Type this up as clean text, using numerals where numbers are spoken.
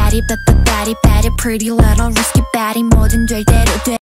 body, but the body, pretty little risky body 뭐든 될 대로 돼